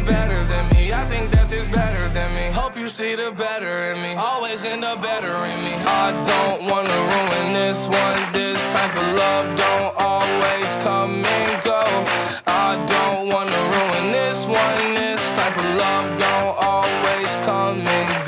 better than me. I think that there's better than me. Hope you see the better in me. Always end up better in me. I don't wanna ruin this one. This type of love don't always come and go. I don't wanna ruin this one. This type of love don't always come and go.